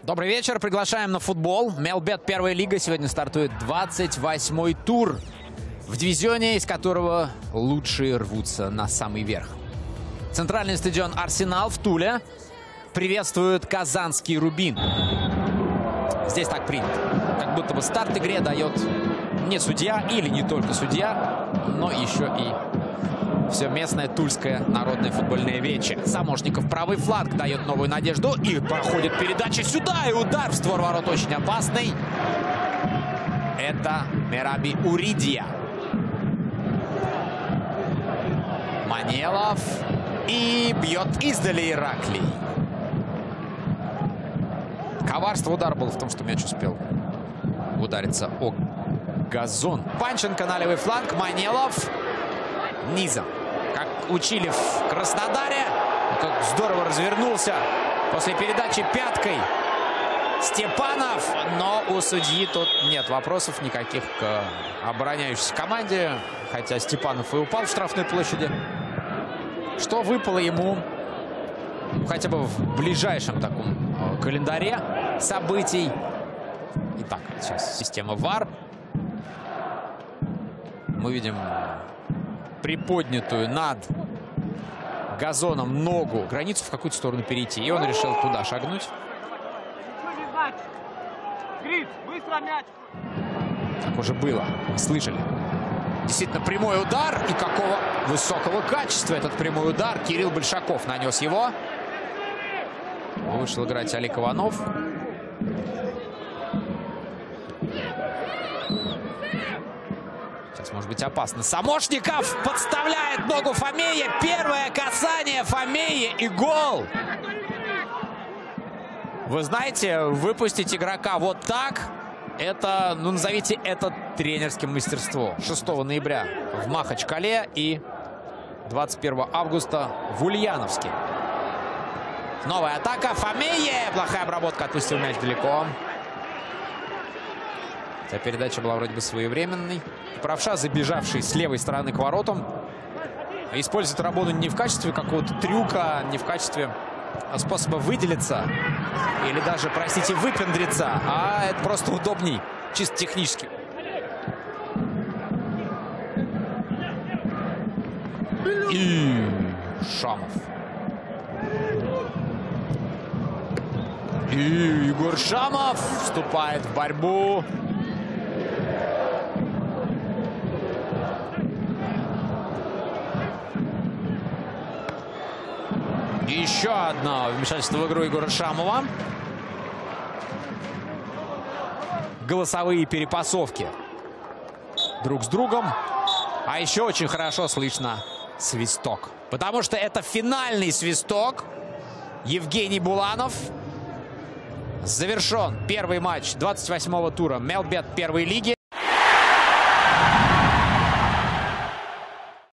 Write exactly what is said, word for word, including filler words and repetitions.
Добрый вечер. Приглашаем на футбол. Мелбет первая лига. Сегодня стартует двадцать восьмой тур в дивизионе, из которого лучшие рвутся на самый верх. Центральный стадион «Арсенал» в Туле приветствует казанский «Рубин». Здесь так принято. Как будто бы старт игре дает не судья или не только судья, но еще и все местное тульское народное футбольное вече. Самошников правый фланг дает новую надежду. И проходит передача сюда. И удар в створ ворот очень опасный. Это Мераби Уридия. Манелов. И бьет издали Ираклий. Коварство удара было в том, что мяч успел удариться о газон. Панченко на левый фланг. Манелов. Низом. Как учили в Краснодаре. Как здорово развернулся после передачи пяткой Степанов. Но у судьи тут нет вопросов никаких к обороняющейся команде. Хотя Степанов и упал в штрафной площади. Что выпало ему хотя бы в ближайшем таком календаре событий. Итак, сейчас система ВАР. Мы видим приподнятую над газоном ногу. Границу в какую-то сторону перейти. И он решил туда шагнуть. Так уже было. Мы слышали. Действительно прямой удар. И какого высокого качества этот прямой удар. Кирилл Большаков нанес его. Вышел играть Олег Иванов. Сейчас может быть опасно. Самошников подставляет ногу Фомея. Первое касание Фомея и гол. Вы знаете, выпустить игрока вот так, это, ну, назовите это тренерским мастерством. шестого ноября в Махачкале и двадцать первого августа в Ульяновске. Новая атака. Фомея. Плохая обработка. Отпустил мяч далеко. Эта передача была вроде бы своевременной. Правша, забежавший с левой стороны к воротам, использует работу не в качестве какого-то трюка, не в качестве способа выделиться или даже, простите, выпендриться, а это просто удобней, чисто технически. И Шамов. И Егор Шамов вступает в борьбу. Еще одно вмешательство в игру Егора Шамова. Голосовые перепасовки друг с другом. А еще очень хорошо слышно свисток. Потому что это финальный свисток. Евгений Буланов. Завершен первый матч двадцать восьмого тура Мелбет первой лиги.